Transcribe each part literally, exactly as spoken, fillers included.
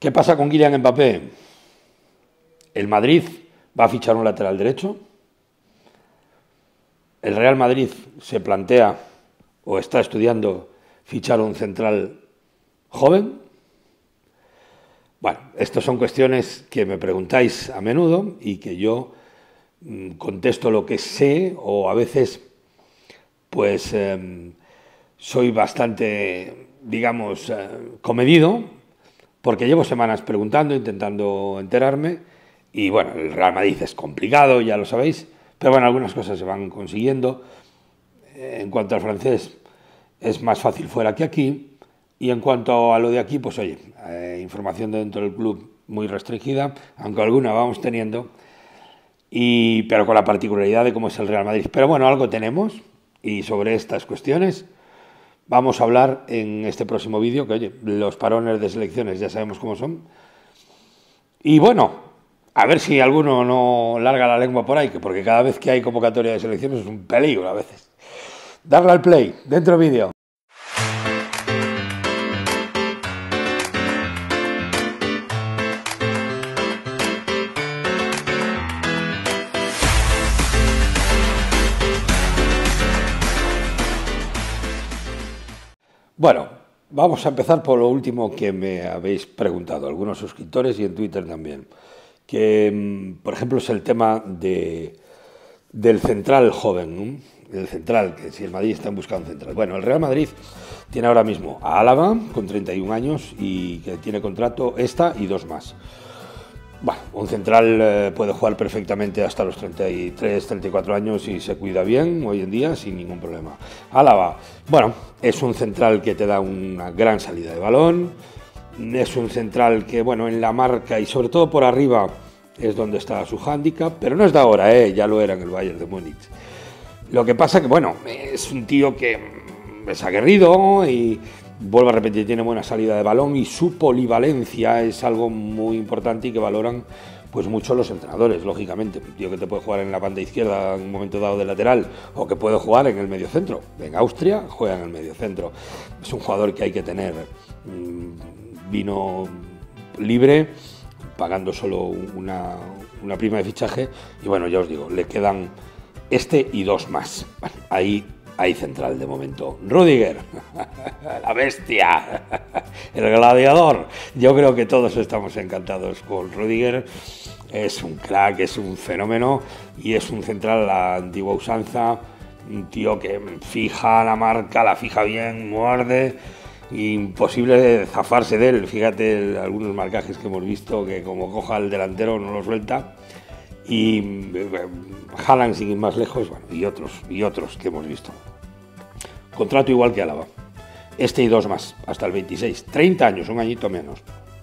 ¿Qué pasa con Kylian Mbappé? El Madrid va a fichar un lateral derecho. El Real Madrid se plantea o está estudiando fichar un central joven. Bueno, estas son cuestiones que me preguntáis a menudo y que yo mmm, contesto lo que sé, o a veces pues eh, soy bastante, digamos, eh, comedido, porque llevo semanas preguntando, intentando enterarme, y bueno, el Real Madrid es complicado, ya lo sabéis, pero bueno, algunas cosas se van consiguiendo. En cuanto al francés, es más fácil fuera que aquí. Y en cuanto a lo de aquí, pues oye, eh, información dentro del club muy restringida, aunque alguna vamos teniendo, y, pero con la particularidad de cómo es el Real Madrid. Pero bueno, algo tenemos, y sobre estas cuestiones vamos a hablar en este próximo vídeo, que oye, los parones de selecciones ya sabemos cómo son. Y bueno, a ver si alguno no larga la lengua por ahí, porque cada vez que hay convocatoria de selecciones es un peligro a veces. Darle al play, dentro vídeo. Bueno, vamos a empezar por lo último que me habéis preguntado, algunos suscriptores y en Twitter también, que por ejemplo es el tema de, del central joven, ¿no? El central, que si el Madrid está en busca de un central. Bueno, el Real Madrid tiene ahora mismo a Álava con treinta y un años y que tiene contrato esta y dos más. Bueno, un central eh, puede jugar perfectamente hasta los treinta y tres, treinta y cuatro años y se cuida bien hoy en día sin ningún problema. Álava, bueno, es un central que te da una gran salida de balón, es un central que, bueno, en la marca y sobre todo por arriba es donde está su hándicap, pero no es de ahora, ¿eh? Ya lo era en el Bayern de Múnich. Lo que pasa que, bueno, es un tío que es aguerrido y, vuelvo a repetir, tiene buena salida de balón y su polivalencia es algo muy importante y que valoran pues mucho los entrenadores, lógicamente. Un tío que te puede jugar en la banda izquierda en un momento dado de lateral o que puede jugar en el mediocentro. En Austria juega en el mediocentro. Es un jugador que hay que tener. Vino libre, pagando solo una, una prima de fichaje y bueno, ya os digo, le quedan este y dos más. Bueno, ahí hay central de momento. Rüdiger, la bestia, el gladiador. Yo creo que todos estamos encantados con Rüdiger. Es un crack, es un fenómeno y es un central a la antigua usanza. Un tío que fija la marca, la fija bien, muerde. Imposible zafarse de él. Fíjate algunos marcajes que hemos visto que como coja el delantero no lo suelta. Y Haaland, sin ir más lejos, bueno, y otros, y otros que hemos visto. Contrato igual que Álava. Este y dos más, hasta el veintiséis. treinta años, un añito menos.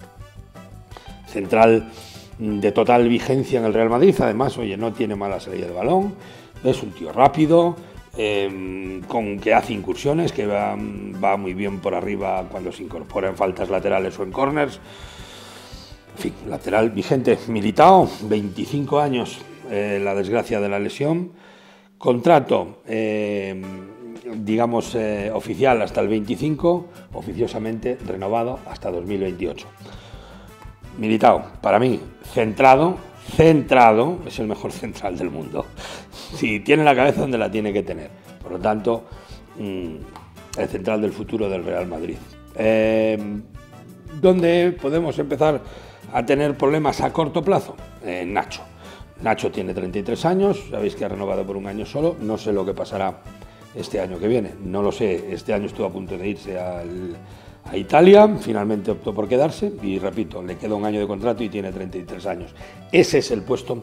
Central de total vigencia en el Real Madrid. Además, oye, no tiene mala salida de balón. Es un tío rápido, eh, con que hace incursiones, que va, va muy bien por arriba cuando se incorpora en faltas laterales o en corners. En fin, lateral vigente. Militao, veinticinco años, eh, la desgracia de la lesión. Contrato, eh, digamos, eh, oficial hasta el veinticinco, oficiosamente renovado hasta dos mil veintiocho. Militao, para mí, centrado, centrado, es el mejor central del mundo. Si tiene la cabeza donde la tiene que tener. Por lo tanto, mmm, el central del futuro del Real Madrid. Eh, ¿Dónde podemos empezar a tener problemas a corto plazo? Eh, Nacho. Nacho tiene treinta y tres años, sabéis que ha renovado por un año solo, no sé lo que pasará este año que viene, no lo sé, este año estuvo a punto de irse al, a Italia, finalmente optó por quedarse y repito, le queda un año de contrato y tiene treinta y tres años. Ese es el puesto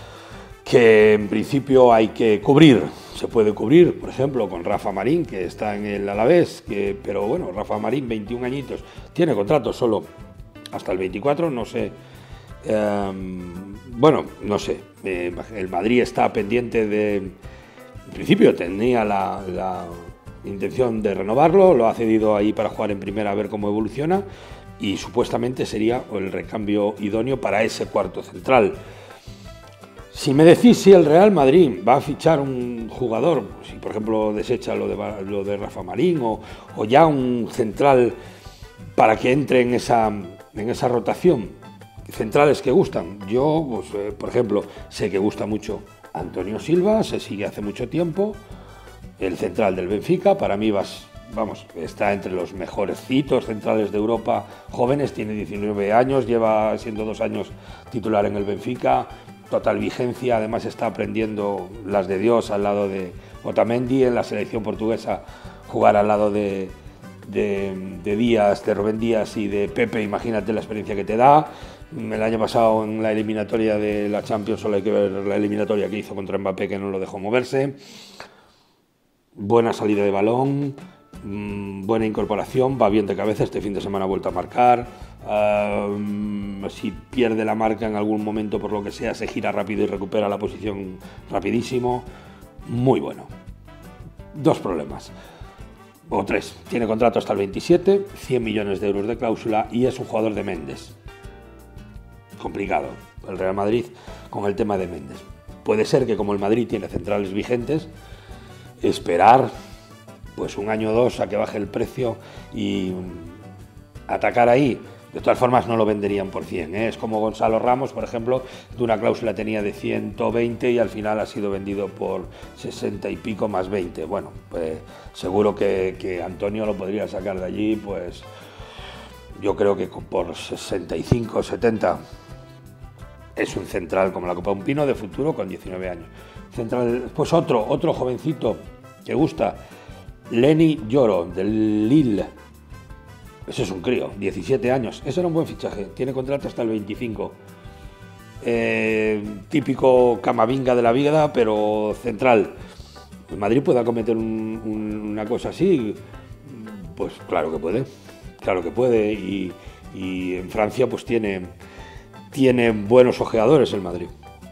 que en principio hay que cubrir. Se puede cubrir, por ejemplo, con Rafa Marín, que está en el Alavés, que, pero bueno, Rafa Marín, veintiún añitos, tiene contrato solo hasta el veinticuatro, no sé. Eh, bueno, no sé, eh, el Madrid está pendiente de, en principio tenía la, la intención de renovarlo, lo ha cedido ahí para jugar en primera a ver cómo evoluciona y supuestamente sería el recambio idóneo para ese cuarto central. Si me decís si el Real Madrid va a fichar un jugador, si por ejemplo desecha lo de, lo de Rafa Marín o, o ya un central para que entre en esa en esa rotación, centrales que gustan. Yo, pues, eh, por ejemplo, sé que gusta mucho Antonio Silva, se sigue hace mucho tiempo, el central del Benfica, para mí vas, vamos, está entre los mejorcitos centrales de Europa, jóvenes, tiene diecinueve años, lleva siendo dos años titular en el Benfica, total vigencia, además está aprendiendo las de Dios al lado de Otamendi, en la selección portuguesa jugar al lado de, de, de Díaz, de Rubén Díaz y de Pepe, imagínate la experiencia que te da. El año pasado en la eliminatoria de la Champions, solo hay que ver la eliminatoria que hizo contra Mbappé, que no lo dejó moverse. Buena salida de balón, mmm, buena incorporación, va bien de cabeza, este fin de semana ha vuelto a marcar. Uh, si pierde la marca en algún momento por lo que sea, se gira rápido y recupera la posición rapidísimo. Muy bueno. Dos problemas, o tres. Tiene contrato hasta el veintisiete, cien millones de euros de cláusula y es un jugador de Méndez. Complicado el Real Madrid con el tema de Méndez. Puede ser que como el Madrid tiene centrales vigentes, esperar pues un año o dos a que baje el precio y atacar ahí. De todas formas no lo venderían por cien, ¿eh? Es como Gonzalo Ramos, por ejemplo, de una cláusula tenía de ciento veinte y al final ha sido vendido por sesenta y pico más veinte. Bueno, pues seguro que, que Antonio lo podría sacar de allí, pues yo creo que por sesenta y cinco, setenta. Es un central como la Copa Un Pino de futuro con diecinueve años. Central, pues otro, otro jovencito que gusta, Lenny Yoro, del Lille. Ese es un crío, diecisiete años. Ese era un buen fichaje, tiene contrato hasta el veinticinco. Eh, típico Camavinga de la vida, pero central. ¿El Madrid puede acometer un, un, una cosa así? Pues claro que puede, claro que puede. Y, y en Francia pues tiene, tiene buenos ojeadores el Madrid.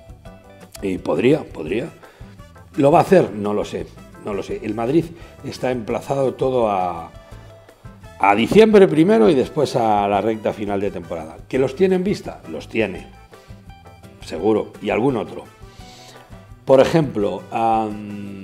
Y podría, podría. ¿Lo va a hacer? No lo sé, no lo sé. El Madrid está emplazado todo a... a diciembre primero y después a la recta final de temporada. ¿Que los tiene en vista? Los tiene, seguro, y algún otro. Por ejemplo, um,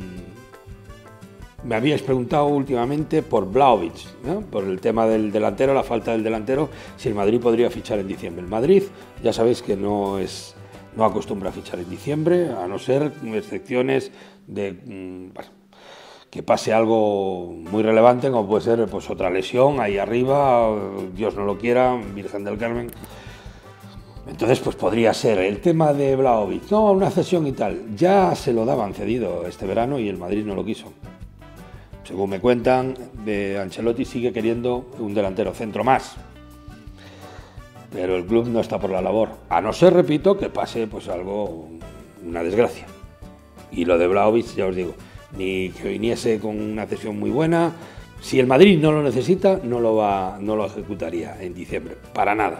me habíais preguntado últimamente por Vlahovic, ¿no? Por el tema del delantero, la falta del delantero, si el Madrid podría fichar en diciembre. El Madrid, ya sabéis que no es, no acostumbra a fichar en diciembre, a no ser excepciones de... Um, bueno, que pase algo muy relevante, como puede ser pues otra lesión ahí arriba, Dios no lo quiera, Virgen del Carmen. Entonces pues podría ser. El tema de Vlahovic, no, una cesión y tal, ya se lo daban cedido este verano y el Madrid no lo quiso. Según me cuentan, de Ancelotti sigue queriendo un delantero centro más, pero el club no está por la labor, a no ser, repito, que pase pues algo, una desgracia. Y lo de Vlahovic, ya os digo, ni que viniese con una cesión muy buena. Si el Madrid no lo necesita, no lo va, no lo ejecutaría en diciembre, para nada.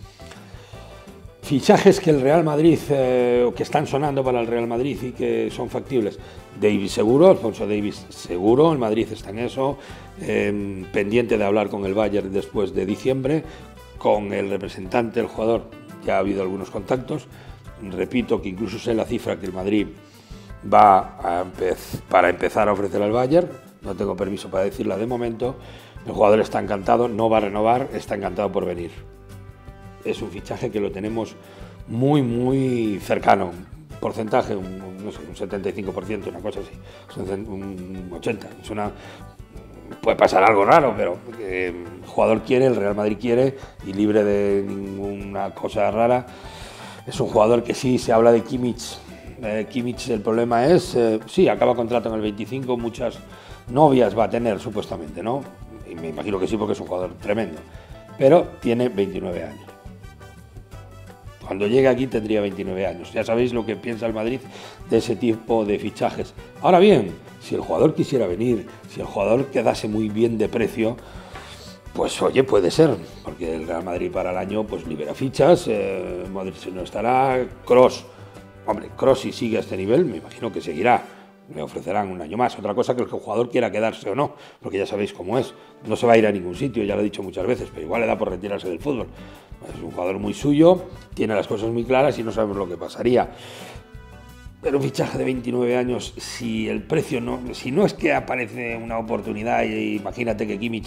Fichajes que el Real Madrid, eh, que están sonando para el Real Madrid y que son factibles. Davis seguro, Alfonso Davis seguro, el Madrid está en eso, eh, pendiente de hablar con el Bayern después de diciembre, con el representante del jugador ya ha habido algunos contactos. Repito que incluso sé la cifra que el Madrid va a empezar, para empezar a ofrecer al Bayern, no tengo permiso para decirla de momento. El jugador está encantado, no va a renovar, está encantado por venir. Es un fichaje que lo tenemos muy muy cercano, porcentaje, un, no sé, un setenta y cinco por ciento, una cosa así, un ochenta por ciento, es una, puede pasar algo raro, pero eh, el jugador quiere, el Real Madrid quiere, y libre de ninguna cosa rara. Es un jugador que sí, se habla de Kimmich. Eh, Kimmich, el problema es, eh, sí, acaba contrato en el veinticinco, muchas novias va a tener supuestamente, ¿no? Y me imagino que sí, porque es un jugador tremendo, pero tiene veintinueve años. Cuando llegue aquí tendría veintinueve años. Ya sabéis lo que piensa el Madrid de ese tipo de fichajes. Ahora bien, si el jugador quisiera venir, si el jugador quedase muy bien de precio, pues oye, puede ser, porque el Real Madrid para el año pues libera fichas, eh, Modric no estará, Kroos. Hombre, Kroos si sigue a este nivel, me imagino que seguirá, le ofrecerán un año más. Otra cosa que el jugador quiera quedarse o no, porque ya sabéis cómo es, no se va a ir a ningún sitio, ya lo he dicho muchas veces, pero igual le da por retirarse del fútbol. Es un jugador muy suyo, tiene las cosas muy claras y no sabemos lo que pasaría. Pero un fichaje de veintinueve años, si el precio no, si no es que aparece una oportunidad, y imagínate que Kimmich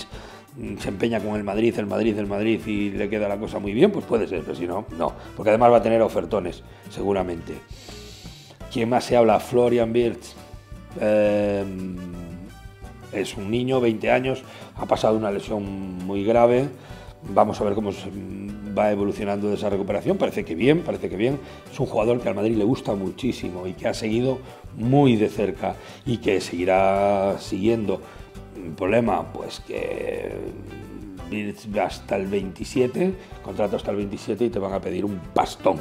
se empeña con el Madrid, el Madrid, el Madrid y le queda la cosa muy bien, pues puede ser, pero si no, no. Porque además va a tener ofertones, seguramente. ¿Quién más se habla? Florian Wirtz. Eh, es un niño, veinte años, ha pasado una lesión muy grave. Vamos a ver cómo va evolucionando de esa recuperación. Parece que bien, parece que bien. Es un jugador que al Madrid le gusta muchísimo y que ha seguido muy de cerca y que seguirá siguiendo. El problema, pues que va hasta el veintisiete, contrato hasta el veintisiete y te van a pedir un pastón.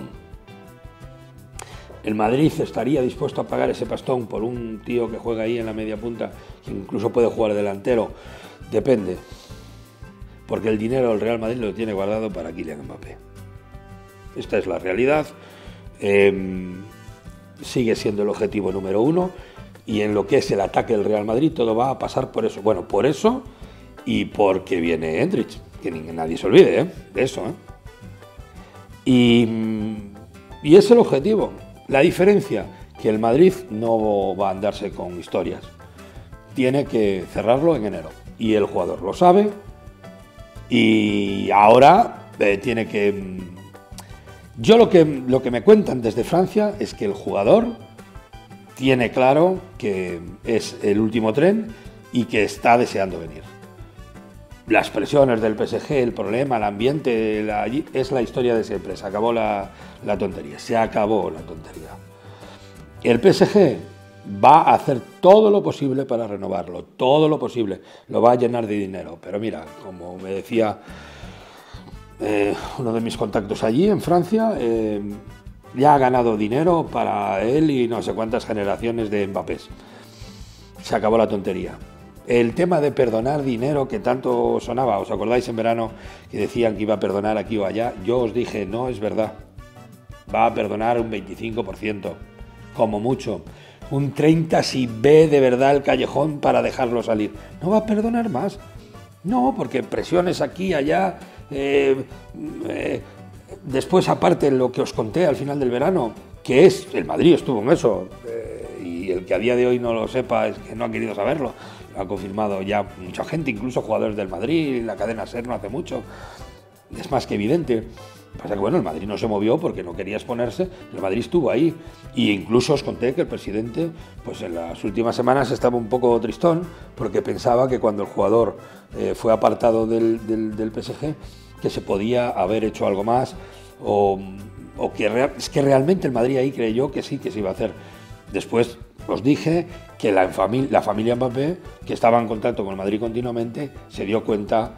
El Madrid estaría dispuesto a pagar ese pastón por un tío que juega ahí en la media punta, que incluso puede jugar delantero. Depende. Porque el dinero del Real Madrid lo tiene guardado para Kylian Mbappé. Esta es la realidad. Eh, sigue siendo el objetivo número uno y en lo que es el ataque del Real Madrid todo va a pasar por eso. Bueno, por eso y porque viene Endrick, que ni, nadie se olvide ¿eh? de eso. ¿eh? Y, y es el objetivo. La diferencia, que el Madrid no va a andarse con historias. Tiene que cerrarlo en enero y el jugador lo sabe. Y ahora eh, tiene que... Yo lo que, lo que me cuentan desde Francia es que el jugador tiene claro que es el último tren y que está deseando venir. Las presiones del P S G, el problema, el ambiente, la, es la historia de siempre. Se acabó la, la tontería, se acabó la tontería. El P S G va a hacer todo lo posible para renovarlo, todo lo posible, lo va a llenar de dinero, pero mira, como me decía eh, uno de mis contactos allí en Francia, eh, ya ha ganado dinero para él y no sé cuántas generaciones de Mbappés. Se acabó la tontería. El tema de perdonar dinero que tanto sonaba, ¿os acordáis en verano que decían que iba a perdonar aquí o allá? Yo os dije, no es verdad, va a perdonar un veinticinco por ciento, como mucho. Un treinta por ciento si ve de verdad el callejón para dejarlo salir. No va a perdonar más. No, porque presiones aquí y allá. Eh, eh, después, aparte, lo que os conté al final del verano, que es, el Madrid estuvo en eso, eh, y el que a día de hoy no lo sepa es que no ha querido saberlo. Lo ha confirmado ya mucha gente, incluso jugadores del Madrid, la cadena SER no hace mucho. Es más que evidente. Pasa que bueno, el Madrid no se movió porque no quería exponerse, el Madrid estuvo ahí. Y incluso os conté que el presidente, pues en las últimas semanas estaba un poco tristón porque pensaba que cuando el jugador eh, fue apartado del, del, del P S G, que se podía haber hecho algo más, o, o que real, es que realmente el Madrid ahí creyó que sí, que se iba a hacer. Después os dije que la, famili la familia Mbappé, que estaba en contacto con el Madrid continuamente, se dio cuenta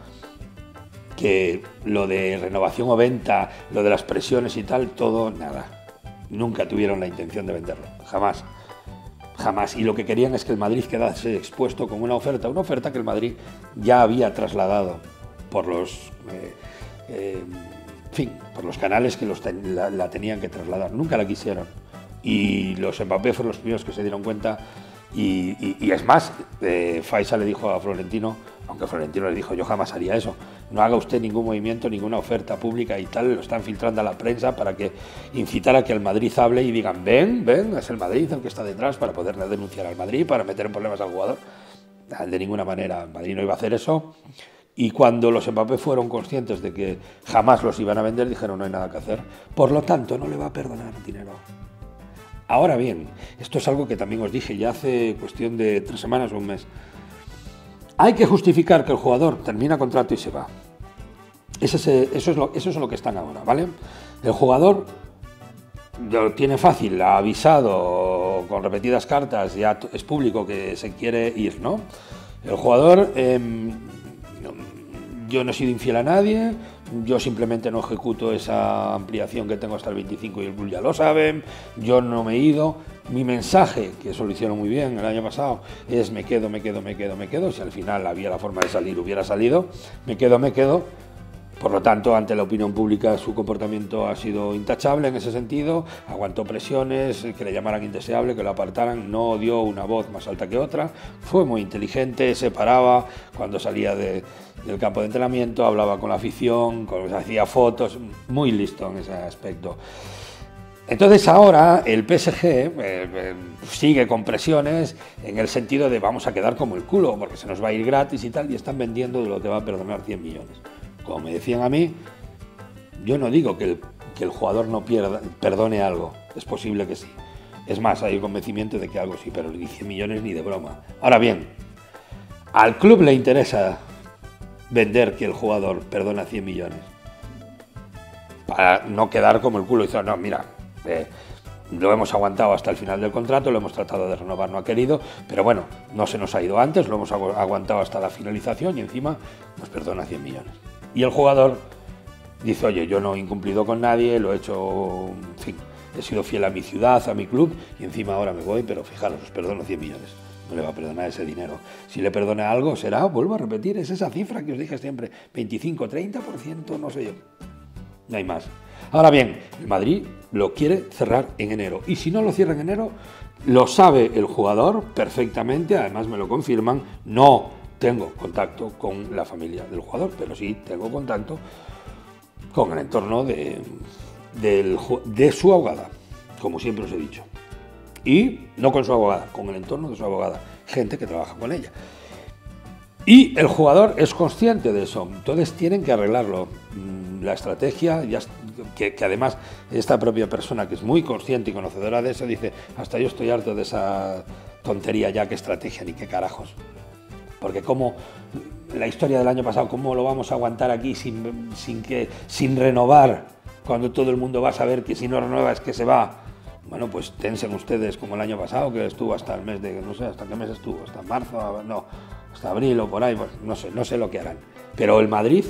que lo de renovación o venta, lo de las presiones y tal, todo nada. Nunca tuvieron la intención de venderlo, jamás, jamás. Y lo que querían es que el Madrid quedase expuesto con una oferta, una oferta que el Madrid ya había trasladado por los, eh, eh, en fin, por los canales que los ten, la, la tenían que trasladar. Nunca la quisieron. Y los Mbappé fueron los primeros que se dieron cuenta. Y, y, y es más, eh, Faisal le dijo a Florentino, aunque Florentino le dijo, yo jamás haría eso, no haga usted ningún movimiento, ninguna oferta pública y tal, lo están filtrando a la prensa para que incitar a que el Madrid hable y digan, ven, ven, es el Madrid el que está detrás para poder denunciar al Madrid, para meter en problemas al jugador. De ninguna manera, el Madrid no iba a hacer eso. Y cuando los Mbappé fueron conscientes de que jamás los iban a vender, dijeron, no hay nada que hacer. Por lo tanto, no le va a perdonar dinero. Ahora bien, esto es algo que también os dije ya hace cuestión de tres semanas o un mes. Hay que justificar que el jugador termina contrato y se va. Ese es, eso, es lo, eso es lo que están ahora, ¿vale? El jugador lo tiene fácil, ha avisado con repetidas cartas, ya es público que se quiere ir, ¿no? El jugador, eh, yo no he sido infiel a nadie, yo simplemente no ejecuto esa ampliación que tengo hasta el veinticinco y el club ya lo saben, yo no me he ido. Mi mensaje, que eso lo hicieron muy bien el año pasado, es me quedo, me quedo, me quedo, me quedo. Si al final había la forma de salir, hubiera salido, me quedo, me quedo. Por lo tanto, ante la opinión pública, su comportamiento ha sido intachable en ese sentido. Aguantó presiones, que le llamaran indeseable, que lo apartaran, no dio una voz más alta que otra. Fue muy inteligente, se paraba cuando salía de, del campo de entrenamiento, hablaba con la afición, con, hacía fotos, muy listo en ese aspecto. Entonces ahora el P S G eh, eh, sigue con presiones en el sentido de vamos a quedar como el culo porque se nos va a ir gratis y tal, y están vendiendo de lo que va a perdonar cien millones. Como me decían a mí, yo no digo que el, que el jugador no pierda, perdone algo, es posible que sí. Es más, hay un convencimiento de que algo sí, pero cien millones ni de broma. Ahora bien, al club le interesa vender que el jugador perdona cien millones para no quedar como el culo y decir, no, mira, eh, lo hemos aguantado hasta el final del contrato, lo hemos tratado de renovar, no ha querido, pero bueno, no se nos ha ido antes, lo hemos agu aguantado hasta la finalización y encima nos perdona cien millones. Y el jugador dice, oye, yo no he incumplido con nadie, lo he hecho, en fin, he sido fiel a mi ciudad, a mi club, y encima ahora me voy, pero fijaros, os perdono cien millones. No le va a perdonar ese dinero. Si le perdona algo, será, vuelvo a repetir, es esa cifra que os dije siempre, veinticinco, treinta por ciento, no sé yo. No hay más. Ahora bien, el Madrid lo quiere cerrar en enero. Y si no lo cierra en enero, lo sabe el jugador perfectamente, además me lo confirman. No tengo contacto con la familia del jugador, pero sí tengo contacto con el entorno de, del, de su abogada, como siempre os he dicho. Y no con su abogada, con el entorno de su abogada, gente que trabaja con ella. Y el jugador es consciente de eso, entonces tienen que arreglarlo. La estrategia, ya, que, que además esta propia persona que es muy consciente y conocedora de eso, dice, hasta yo estoy harto de esa tontería ya, qué estrategia ni qué carajos. Porque como la historia del año pasado, ¿cómo lo vamos a aguantar aquí sin, sin, que, sin renovar? Cuando todo el mundo va a saber que si no renueva es que se va. Bueno, pues tensen ustedes como el año pasado, que estuvo hasta el mes de, no sé, hasta qué mes estuvo, hasta marzo, no, hasta abril o por ahí, pues no sé, no sé lo que harán. Pero el Madrid,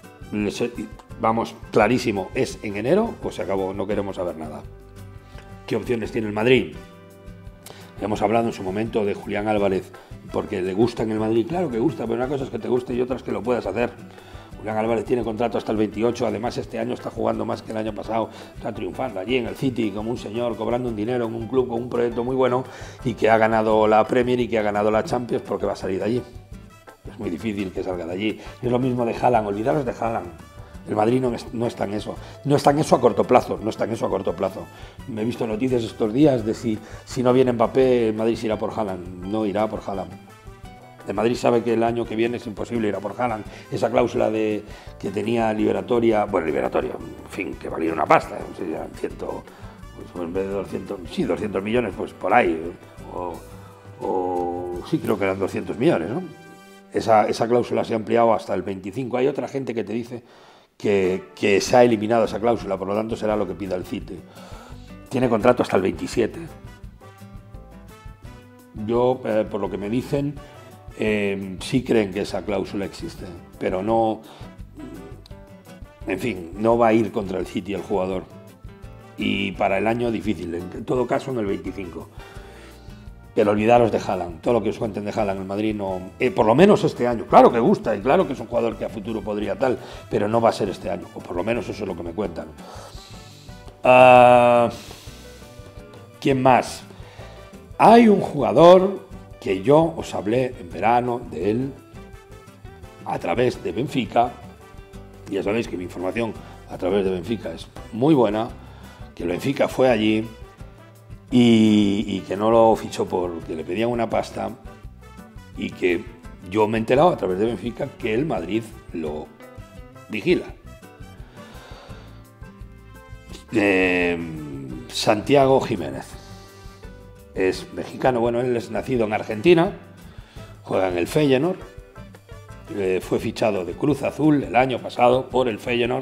vamos, clarísimo, es en enero, pues se acabó, no queremos saber nada. ¿Qué opciones tiene el Madrid? Hemos hablado en su momento de Julián Álvarez, porque le gusta en el Madrid, claro que gusta, pero una cosa es que te guste y otra es que lo puedas hacer. Julián Álvarez tiene contrato hasta el veintiocho, además este año está jugando más que el año pasado, está triunfando allí en el City como un señor, cobrando un dinero en un club con un proyecto muy bueno y que ha ganado la Premier y que ha ganado la Champions porque va a salir de allí. Es muy difícil que salga de allí. Es lo mismo de Haaland, olvidaros de Haaland. El Madrid no, no está en eso, no está en eso a corto plazo, no está en eso a corto plazo. Me he visto noticias estos días de si, si no viene Mbappé, el Madrid se irá por Haaland, no irá por Haaland. El Madrid sabe que el año que viene es imposible ir a por Haaland. Esa cláusula de que tenía liberatoria, bueno, liberatoria, en fin, que valía una pasta, o sea, ciento, pues en vez de doscientos, sí, doscientos millones, pues por ahí, o, o sí, creo que eran doscientos millones, ¿no? Esa, esa cláusula se ha ampliado hasta el veinticinco. Hay otra gente que te dice que, que se ha eliminado esa cláusula, por lo tanto será lo que pida el City. Tiene contrato hasta el veintisiete. Yo, eh, por lo que me dicen, Eh, sí creen que esa cláusula existe, pero no, en fin, no va a ir contra el City el jugador. Y para el año difícil, en todo caso en el veinticinco. Pero olvidaros de Haaland, todo lo que os cuenten de Haaland en Madrid, no, eh, por lo menos este año. Claro que gusta y claro que es un jugador que a futuro podría tal, pero no va a ser este año, o por lo menos eso es lo que me cuentan. Uh, ¿Quién más? Hay un jugador que yo os hablé en verano de él a través de Benfica. Ya sabéis que mi información a través de Benfica es muy buena, que el Benfica fue allí y, y que no lo fichó porque le pedían una pasta, y que yo me he enterado a través de Benfica que el Madrid lo vigila. Eh, Santiago Jiménez. Es mexicano, bueno, él es nacido en Argentina, juega en el Feyenoord, eh, fue fichado de Cruz Azul el año pasado por el Feyenoord,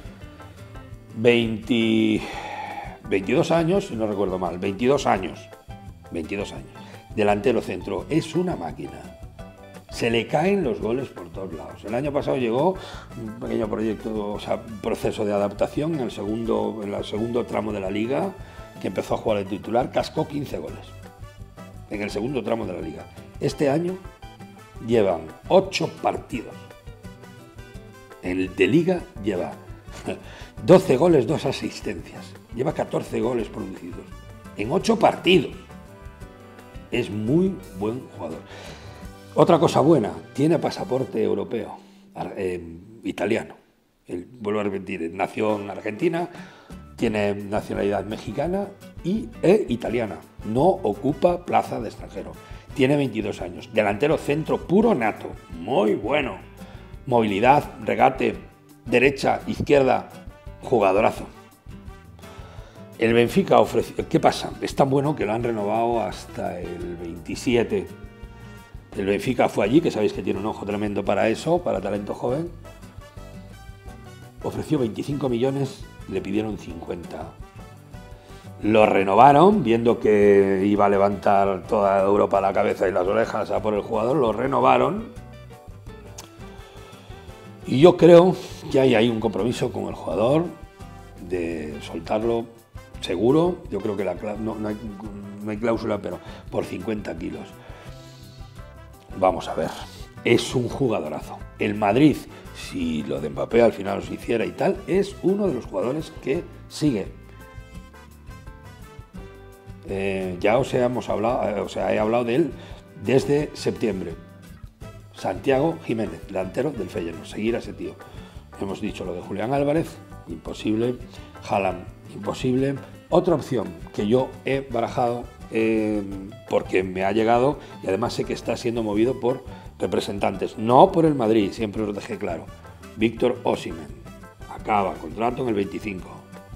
veinte, veintidós años, si no recuerdo mal, veintidós años, veintidós años, delantero centro, es una máquina, se le caen los goles por todos lados. El año pasado llegó un pequeño proyecto, o sea, proceso de adaptación en el segundo, en el segundo tramo de la liga, que empezó a jugar el titular, cascó quince goles en el segundo tramo de la liga. Este año llevan ocho partidos. En el de liga lleva doce goles, dos asistencias. Lleva catorce goles producidos en ocho partidos. Es muy buen jugador. Otra cosa buena, tiene pasaporte europeo, eh, italiano. Él, vuelvo a repetir, nació en Argentina, tiene nacionalidad mexicana y e italiana. No ocupa plaza de extranjero. Tiene veintidós años. Delantero centro puro nato. Muy bueno. Movilidad, regate, derecha, izquierda. Jugadorazo. El Benfica ofrece... ¿Qué pasa? Es tan bueno que lo han renovado hasta el veintisiete. El Benfica fue allí, que sabéis que tiene un ojo tremendo para eso, para talento joven. Ofreció veinticinco millones, le pidieron cincuenta. Lo renovaron, viendo que iba a levantar toda Europa la cabeza y las orejas a por el jugador, lo renovaron. Y yo creo que hay ahí un compromiso con el jugador de soltarlo seguro. Yo creo que la, no, no, hay, no hay cláusula, pero por cincuenta kilos. Vamos a ver, es un jugadorazo. El Madrid, si lo de Mbappé al final se hiciera y tal, es uno de los jugadores que sigue. Eh, ya os hemos hablado, eh, o sea, he hablado de él desde septiembre. Santiago Jiménez, delantero del Feyenoord, seguir a ese tío. Hemos dicho lo de Julián Álvarez, imposible. Haaland, imposible. Otra opción que yo he barajado eh, porque me ha llegado y además sé que está siendo movido por representantes, no por el Madrid, siempre os dejé claro. Víctor Osimhen acaba contrato en el veinticinco.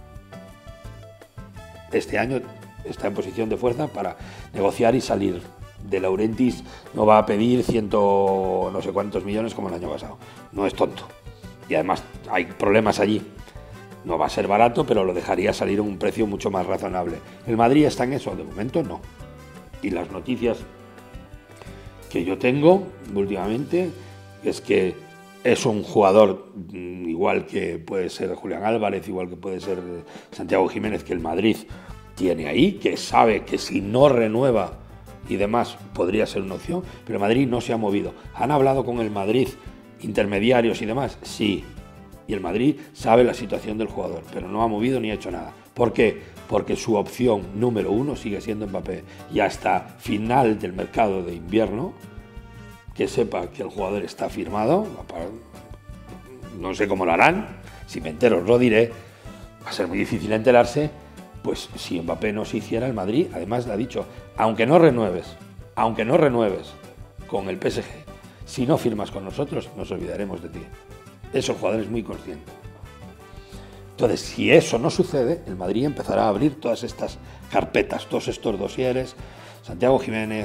Este año está en posición de fuerza para negociar y salir. De Laurentiis no va a pedir ciento no sé cuántos millones como el año pasado. No es tonto. Y además hay problemas allí. No va a ser barato, pero lo dejaría salir a un precio mucho más razonable. ¿El Madrid está en eso? De momento no. Y las noticias que yo tengo últimamente es que es un jugador igual que puede ser Julián Álvarez, igual que puede ser Santiago Jiménez, que el Madrid tiene ahí, que sabe que si no renueva y demás podría ser una opción, pero el Madrid no se ha movido. ¿Han hablado con el Madrid intermediarios y demás? Sí. Y el Madrid sabe la situación del jugador, pero no ha movido ni ha hecho nada. ¿Por qué? Porque su opción número uno sigue siendo Mbappé. Y hasta final del mercado de invierno, que sepa que el jugador está firmado, no sé cómo lo harán, si me entero os lo diré, va a ser muy difícil enterarse. Pues si Mbappé no se hiciera, el Madrid, además le ha dicho, aunque no renueves, aunque no renueves con el P S G, si no firmas con nosotros, nos olvidaremos de ti. Eso el jugador es muy consciente. Entonces, si eso no sucede, el Madrid empezará a abrir todas estas carpetas, todos estos dosieres. Santiago Jiménez,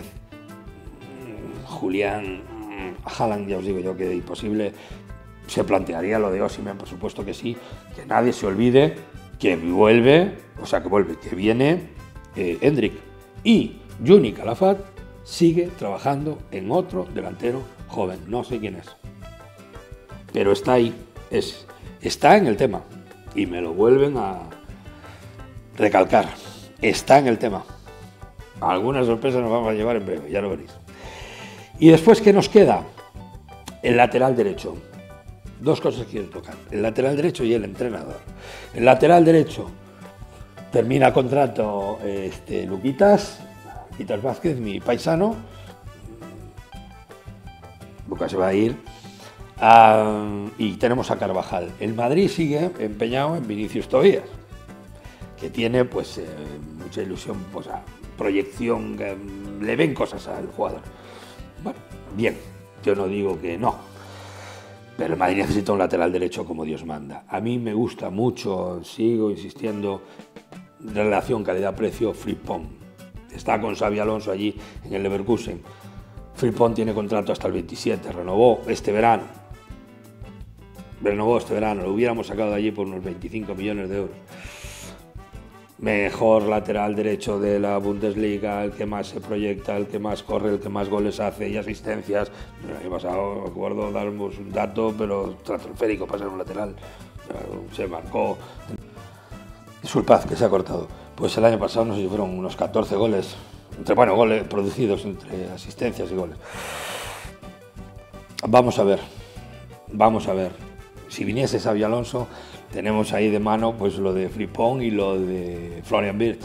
Julián, Haaland, ya os digo yo que es imposible. Se plantearía lo de Osimhen, por supuesto que sí. Que nadie se olvide que vuelve, o sea, que vuelve, que viene eh, Endrick. Y Juni Calafat sigue trabajando en otro delantero joven, no sé quién es. Pero está ahí, es, está en el tema. Y me lo vuelven a recalcar. Está en el tema. Alguna sorpresa nos vamos a llevar en breve, ya lo veréis. Y después, ¿qué nos queda? El lateral derecho. Dos cosas que quiero tocar. El lateral derecho y el entrenador. El lateral derecho termina contrato este, Luquitas, Luquitas Vázquez, mi paisano. Lucas se va a ir. Uh, y tenemos a Carvajal. El Madrid sigue empeñado en Vinicius Tobías, que tiene pues eh, mucha ilusión, pues a proyección, que le ven cosas al jugador. Bueno, bien, yo no digo que no, pero el Madrid necesita un lateral derecho como Dios manda. A mí me gusta mucho, sigo insistiendo, relación calidad-precio, Frimpong. Está con Xabi Alonso allí en el Leverkusen. Frimpong tiene contrato hasta el veintisiete, renovó este verano. Renovó este verano, lo hubiéramos sacado de allí por unos veinticinco millones de euros. Mejor lateral derecho de la Bundesliga, el que más se proyecta, el que más corre, el que más goles hace y asistencias. El año pasado, me acuerdo, darnos un dato, pero estratosférico para ser un lateral. Se marcó. Disculpad que se ha cortado. Pues el año pasado, no sé si fueron unos catorce goles, entre, bueno, goles producidos entre asistencias y goles. Vamos a ver, vamos a ver. Si viniese Xabi Alonso, tenemos ahí de mano pues lo de Frimpong y lo de Florian Wirtz.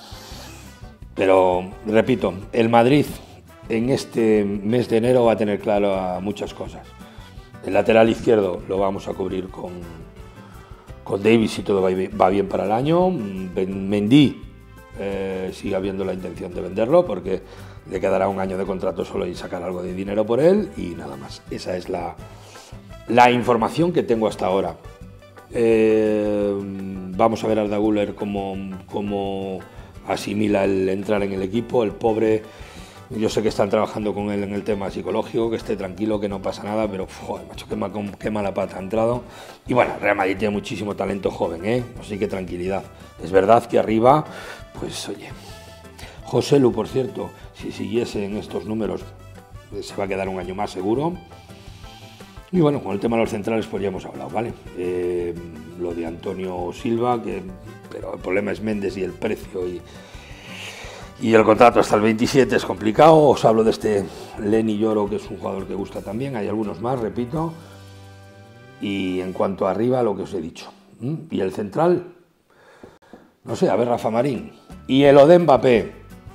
Pero, repito, el Madrid en este mes de enero va a tener claro a muchas cosas. El lateral izquierdo lo vamos a cubrir con, con Davis si todo va bien para el año. Mendy eh, sigue habiendo la intención de venderlo porque le quedará un año de contrato solo y sacar algo de dinero por él y nada más. Esa es la, la información que tengo hasta ahora. Eh, vamos a ver a Arda Güler cómo, cómo asimila el entrar en el equipo. El pobre, yo sé que están trabajando con él en el tema psicológico, que esté tranquilo, que no pasa nada, pero joder, macho, qué, mal, qué mala pata ha entrado. Y bueno, Real Madrid tiene muchísimo talento joven, ¿eh? Así que tranquilidad. Es verdad que arriba, pues oye, José Lu, por cierto, si siguiese en estos números, se va a quedar un año más seguro. Y bueno, con el tema de los centrales pues ya hemos hablado, ¿vale? Eh, lo de Antonio Silva, que, pero el problema es Méndez y el precio y, y el contrato hasta el veintisiete es complicado. Os hablo de este Lenny Yoro, que es un jugador que gusta también, hay algunos más, repito. Y en cuanto a arriba, lo que os he dicho. ¿Mm? Y el central, no sé, a ver, Rafa Marín. Y el O de Mbappé.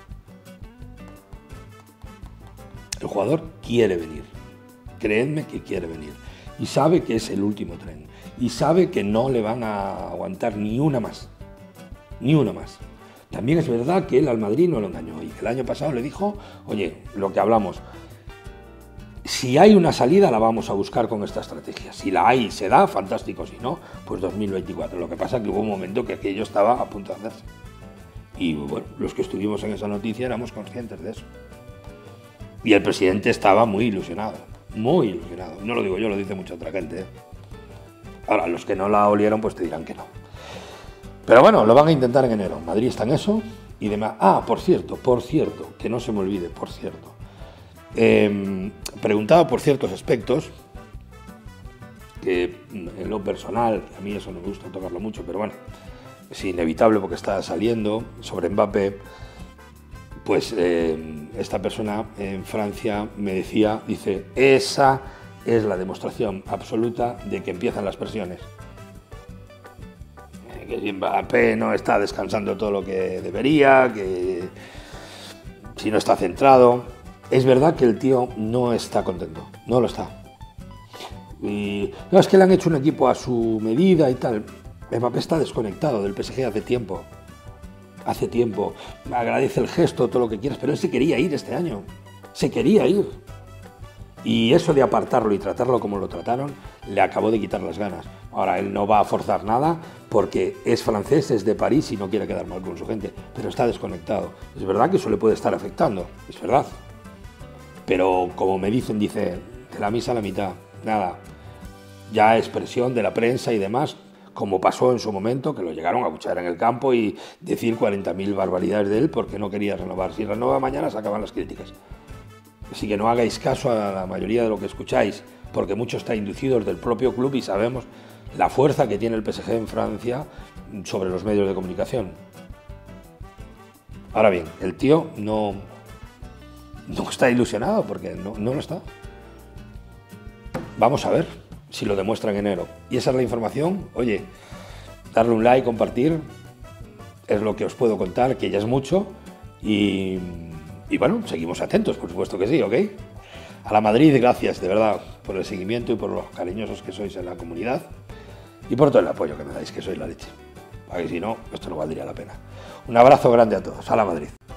El jugador quiere venir. Creedme que quiere venir y sabe que es el último tren y sabe que no le van a aguantar ni una más, ni una más. También es verdad que él al Madrid no lo engañó y que el año pasado le dijo, oye, lo que hablamos, si hay una salida la vamos a buscar con esta estrategia, si la hay y se da, fantástico, si no, pues dos mil veinticuatro. Lo que pasa es que hubo un momento que aquello estaba a punto de hacerse y bueno, los que estuvimos en esa noticia éramos conscientes de eso y el presidente estaba muy ilusionado. Muy ilusionado. No lo digo yo, lo dice mucha otra gente, ¿eh? Ahora, los que no la olieron, pues te dirán que no. Pero bueno, lo van a intentar en enero. Madrid está en eso y demás. Ah, por cierto, por cierto, que no se me olvide, por cierto. Eh, preguntaba por ciertos aspectos, que en lo personal, a mí eso no me gusta tocarlo mucho, pero bueno, es inevitable porque está saliendo sobre Mbappé. Pues eh, esta persona en Francia me decía, dice, esa es la demostración absoluta de que empiezan las presiones. Eh, que Mbappé no está descansando todo lo que debería, que si no está centrado. Es verdad que el tío no está contento, no lo está. Y no, es que le han hecho un equipo a su medida y tal. Mbappé está desconectado del P S G hace tiempo. Hace tiempo, agradece el gesto, todo lo que quieras, pero él se quería ir este año, se quería ir. Y eso de apartarlo y tratarlo como lo trataron, le acabó de quitar las ganas. Ahora, él no va a forzar nada porque es francés, es de París y no quiere quedar mal con su gente, pero está desconectado. Es verdad que eso le puede estar afectando, es verdad. Pero como me dicen, dice, de la misa a la mitad, nada. Ya es presión de la prensa y demás, como pasó en su momento, que lo llegaron a abuchear en el campo y decir cuarenta mil barbaridades de él porque no quería renovar. Si renueva mañana se acaban las críticas. Así que no hagáis caso a la mayoría de lo que escucháis, porque mucho está inducido del propio club y sabemos la fuerza que tiene el P S G en Francia sobre los medios de comunicación. Ahora bien, el tío no, no está ilusionado porque no, no lo está. Vamos a ver si lo demuestra en enero. Y esa es la información. Oye, darle un like, compartir, es lo que os puedo contar, que ya es mucho. Y, y bueno, seguimos atentos, por supuesto que sí, ¿ok? A la Madrid, gracias de verdad por el seguimiento y por los cariñosos que sois en la comunidad y por todo el apoyo que me dais, que sois la leche. Para que si no, esto no valdría la pena. Un abrazo grande a todos. A la Madrid.